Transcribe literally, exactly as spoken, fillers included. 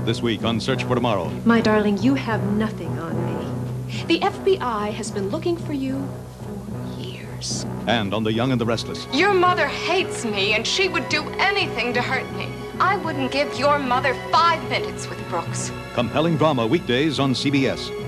this week on Search for Tomorrow. My darling, you have nothing on me. The F B I has been looking for you for years. And on The Young and the Restless. Your mother hates me, and she would do anything to hurt me. I wouldn't give your mother five minutes with Brooks. Compelling drama weekdays on C B S.